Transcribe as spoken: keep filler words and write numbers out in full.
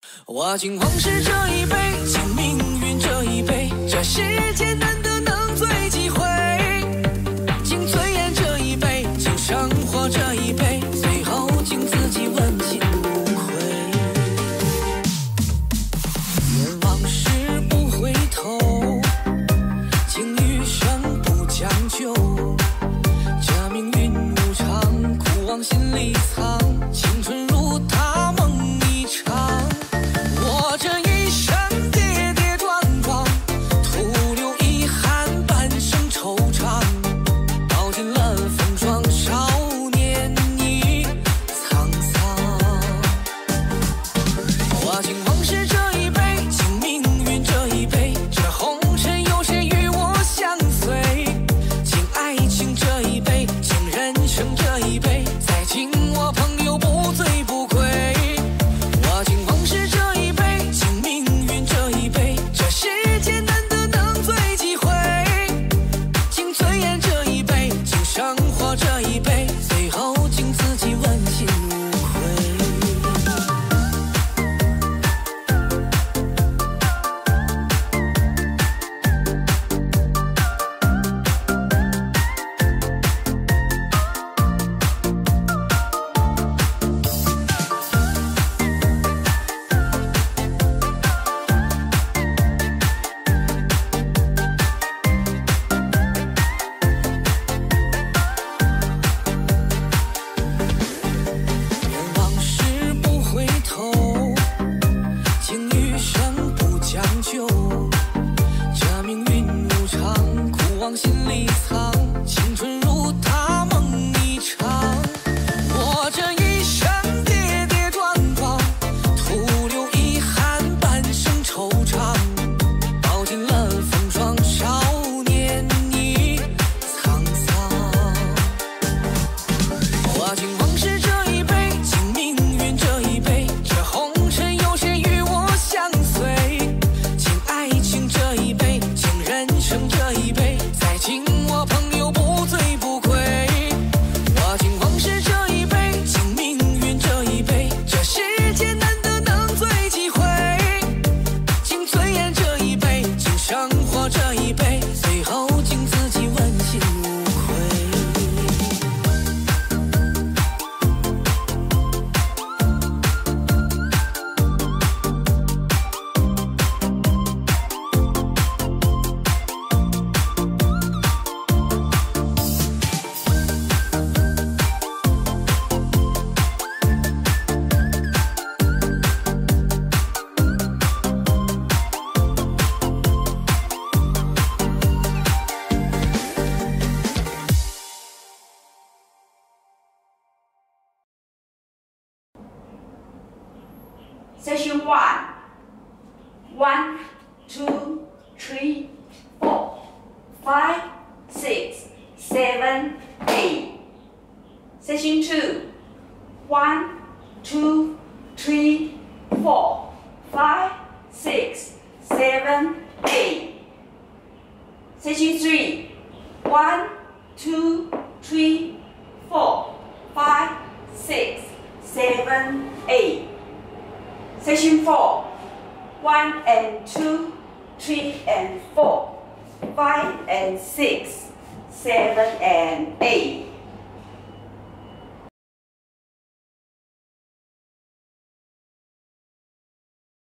我敬往事这一杯，敬命运这一杯，这世界难得能醉几回。敬尊严这一杯，敬生活这一杯，最后敬自己问心无愧。愿往事不回头，敬余生不将就。这命运无常，苦往心里藏，青春如他梦一场。我这一生跌跌撞撞，徒留遗憾，半生惆怅。道尽了风霜，少年已沧桑。我敬往事这一杯，敬命运这一杯，这红尘有谁与我相随？敬爱情这一杯，敬人生这一杯，再敬我朋友不醉不归。我敬往事这一杯，敬命运这一杯，这世界难得能醉几回。敬尊严这一杯，敬生活这一杯，最后敬自己问心无愧。愿往事不回头，敬余生不将就。这命运无常，苦往心里藏，青春如他梦一场。我这一生跌跌撞撞，徒留遗憾，半生惆怅。道尽了风霜，少年已沧桑。我敬往事这一杯，敬命运这一杯，这红尘有谁与我相随？敬爱情这一杯，敬人生这一杯，再敬我朋友不醉不归。我敬往事这一杯，敬命运这一杯，这世界难得能醉几回。敬尊严这一杯，敬生活这一杯，最后敬自己问心无愧。 Session one. One, two, three, four, five, six, seven, eight. Session two. One, two, three, four, five, six, seven, eight. Session three. One, two, three, four, five, six, seven, eight. Session four. One and two, three and four, five and six, seven and eight.